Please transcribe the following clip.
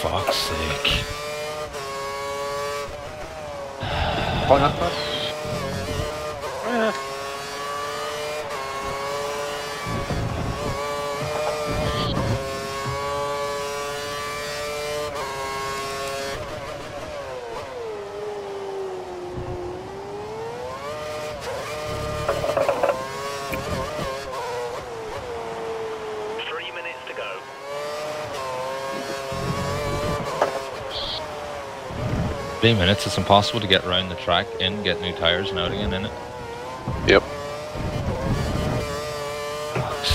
fuck's sake. Oh, not bad. Minutes, it's impossible to get around the track in, get new tyres and out again in it. Yep. Fuck's